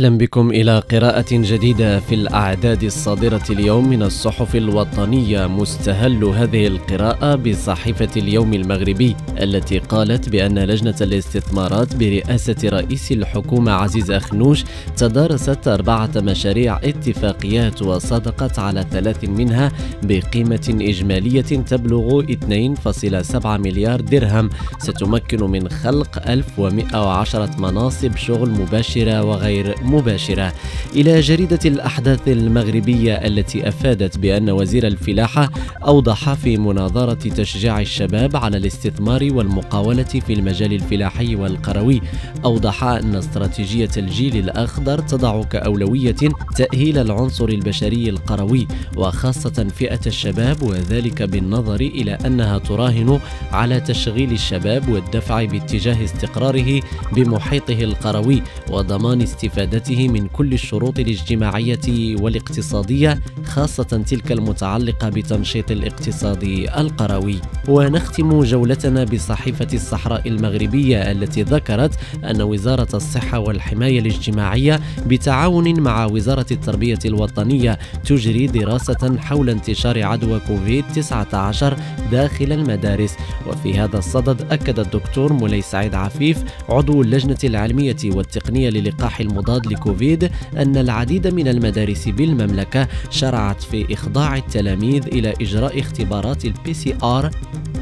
أهلا بكم إلى قراءة جديدة في الأعداد الصادرة اليوم من الصحف الوطنية. مستهل هذه القراءة بصحيفة اليوم المغربي التي قالت بأن لجنة الاستثمارات برئاسة رئيس الحكومة عزيز أخنوش تدارست 4 مشاريع اتفاقيات وصادقت على 3 منها بقيمة إجمالية تبلغ 2.7 مليار درهم، ستمكن من خلق 1110 مناصب شغل مباشرة وغير مباشرة. إلى جريدة الأحداث المغربية التي أفادت بأن وزير الفلاحة أوضح في مناظرة تشجيع الشباب على الاستثمار والمقاولة في المجال الفلاحي والقروي، أوضح أن استراتيجية الجيل الأخضر تضع كأولوية تأهيل العنصر البشري القروي وخاصة فئة الشباب، وذلك بالنظر إلى أنها تراهن على تشغيل الشباب والدفع باتجاه استقراره بمحيطه القروي وضمان استفادته من كل الشروط الاجتماعية والاقتصادية، خاصة تلك المتعلقة بتنشيط الاقتصاد القروي. ونختم جولتنا بصحيفة الصحراء المغربية التي ذكرت أن وزارة الصحة والحماية الاجتماعية بتعاون مع وزارة التربية الوطنية تجري دراسة حول انتشار عدوى كوفيد-19 داخل المدارس. وفي هذا الصدد أكد الدكتور مولاي سعيد عفيف عضو اللجنة العلمية والتقنية للقاح المضاد لكوفيد أن العديد من المدارس بالمملكة شرعت في إخضاع التلاميذ إلى إجراء اختبارات الPCR